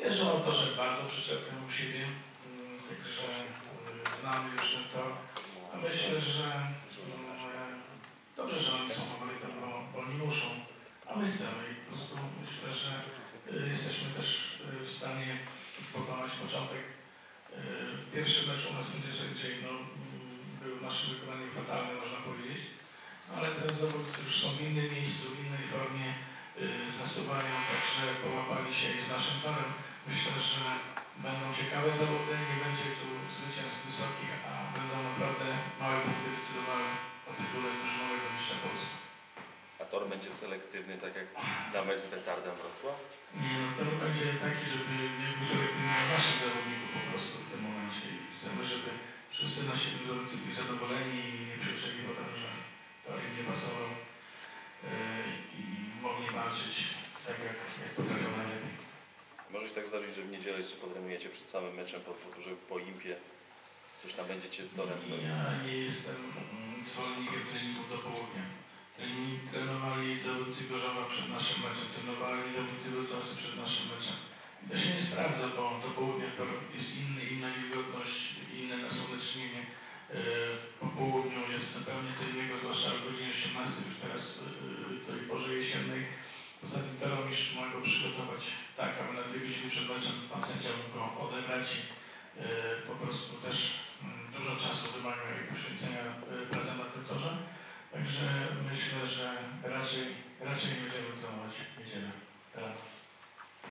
Jeżdżą autorzy bardzo przyczepnie u siebie, także znamy już ten tor. A myślę, że dobrze, że oni są faworytem, bo oni muszą, a my chcemy i po prostu myślę, że jesteśmy też w stanie pokonać początek. Pierwszy mecz u nas będzie sędziej, był w naszym wykonaniu fatalny, można powiedzieć, ale teraz zawodnicy już są w innym miejscu, w innej formie zasuwają, także połapali się i z naszym torem. Myślę, że będą ciekawe zawody, nie będzie tu zwycięstw wysokich, a będą naprawdę małe punkty decydowały o tytule drużynowego mistrza Polski. A tor będzie selektywny, tak jak na mecz z Petardem Wrocław? Nie, tor będzie taki, żeby nie był selektywny na naszych zawodników po prostu w tym momencie. I chcemy, żeby wszyscy nasi zawodnicy byli zadowoleni i nie krzyczeli potem, że tor im nie pasował i mogli walczyć tak, jak potrafią najlepiej. Może się tak zdarzyć, że w niedzielę jeszcze podremujecie przed samym meczem, że po Impie coś tam będziecie z torem? Ja nie jestem zwolennikiem treningu do południa. Trenowali zawodnicy Gorzowa przed naszym meczem, trenowali zawodnicy wrocławscy przed naszym meczem. I to się nie sprawdza, bo do południa to jest inna wilgotność, inne nasłonecznienie. Po południu jest zupełnie co innego, zwłaszcza o godzinie 18 już teraz tej porze jesiennej. Poza tym termistrz ma go przygotować tak, aby na 2 godziny przed meczem pan sędzia mógł go odebrać. Po prostu też